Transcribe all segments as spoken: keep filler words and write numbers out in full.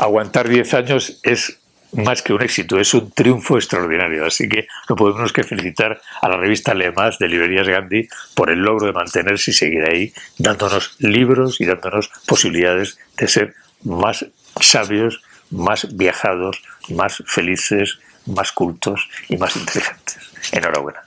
aguantar diez años es más que un éxito, es un triunfo extraordinario. Así que no podemos que felicitar a la revista Lee Más de Librerías Gandhi por el logro de mantenerse y seguir ahí, dándonos libros y dándonos posibilidades de ser más sabios, más viajados, más felices, más cultos y más inteligentes. Enhorabuena.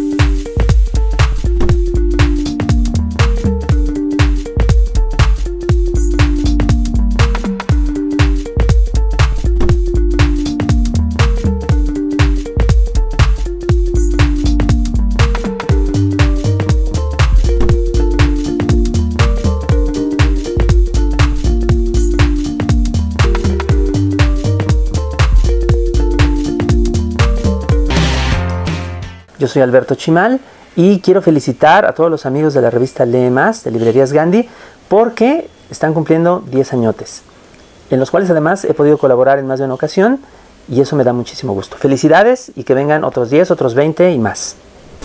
Yo soy Alberto Chimal y quiero felicitar a todos los amigos de la revista Lee Más de Librerías Gandhi porque están cumpliendo diez añotes, en los cuales además he podido colaborar en más de una ocasión y eso me da muchísimo gusto. Felicidades y que vengan otros diez, otros veinte y más.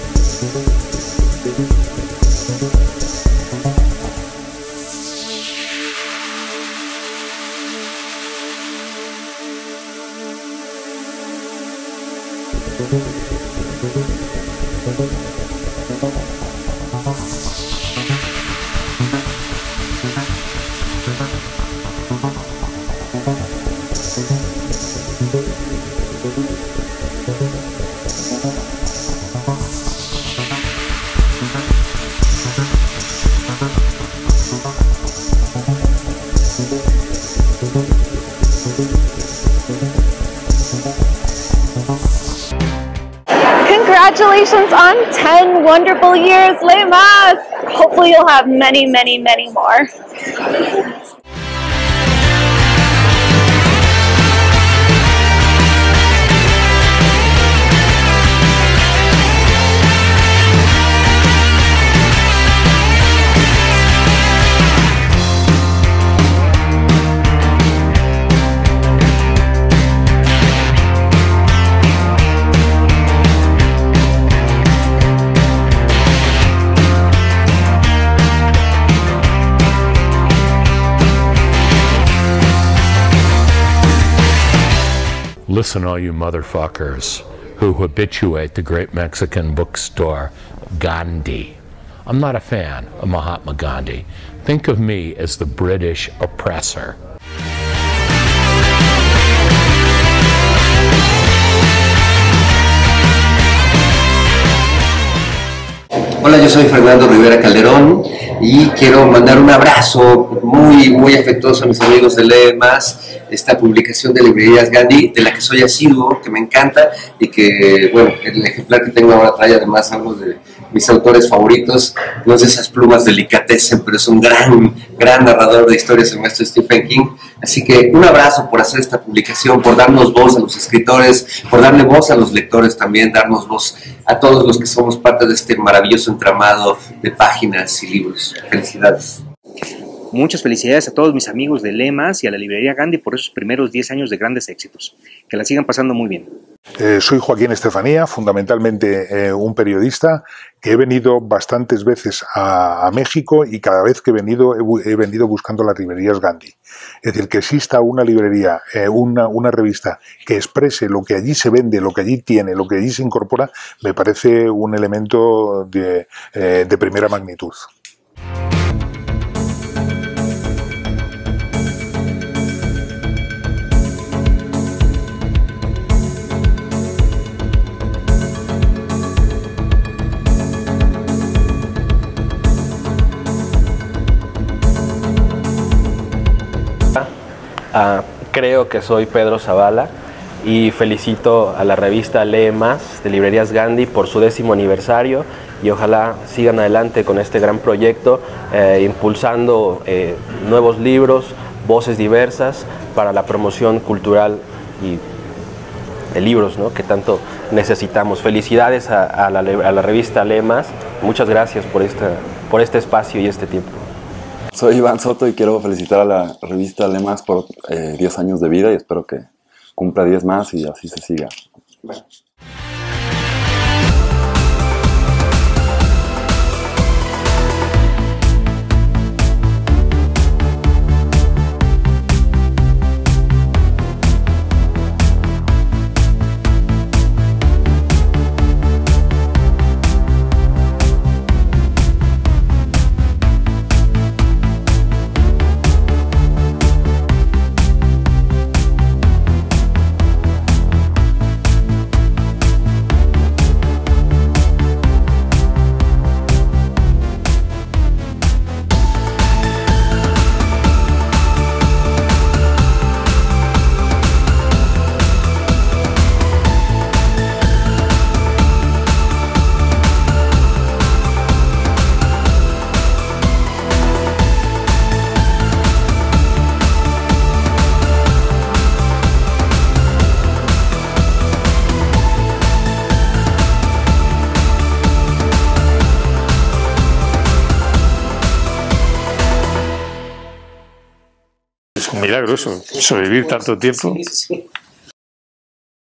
Congratulations on ten wonderful years, Lee Más! Hopefully you'll have many, many, many more. Listen, all you motherfuckers who habituate the great Mexican bookstore Gandhi. I'm not a fan of Mahatma Gandhi. Think of me as the British oppressor. Hola, yo soy Fernando Rivera Calderón y quiero mandar un abrazo muy, muy afectuoso a mis amigos de Lee Más, esta publicación de Librerías Gandhi, de la que soy asiduo, que me encanta y que, bueno, el ejemplar que tengo ahora trae además algo de mis autores favoritos, no es de esas plumas delicatessen, pero es un gran, gran narrador de historias, el maestro Stephen King. Así que un abrazo por hacer esta publicación, por darnos voz a los escritores, por darle voz a los lectores también, darnos voz a todos los que somos parte de este maravilloso entramado de páginas y libros. Felicidades. Muchas felicidades a todos mis amigos de Lee Más y a la Librería Gandhi por esos primeros diez años de grandes éxitos. Que la sigan pasando muy bien. Eh, soy Joaquín Estefanía, fundamentalmente eh, un periodista que he venido bastantes veces a, a México y cada vez que he venido he, he venido buscando las librerías Gandhi. Es decir, que exista una librería, eh, una, una revista que exprese lo que allí se vende, lo que allí tiene, lo que allí se incorpora, me parece un elemento de, eh, de primera magnitud. Uh, creo que soy Pedro Zavala y felicito a la revista Lee Más de Librerías Gandhi por su décimo aniversario y ojalá sigan adelante con este gran proyecto, eh, impulsando eh, nuevos libros, voces diversas para la promoción cultural y de libros, ¿no?, que tanto necesitamos. Felicidades a, a, la, a la revista Lee Más, muchas gracias por, esta, por este espacio y este tiempo. Soy Iván Soto y quiero felicitar a la revista Lee Más por eh, diez años de vida y espero que cumpla diez más y así se siga. Bueno. peligroso sobrevivir tanto tiempo. Sí, sí.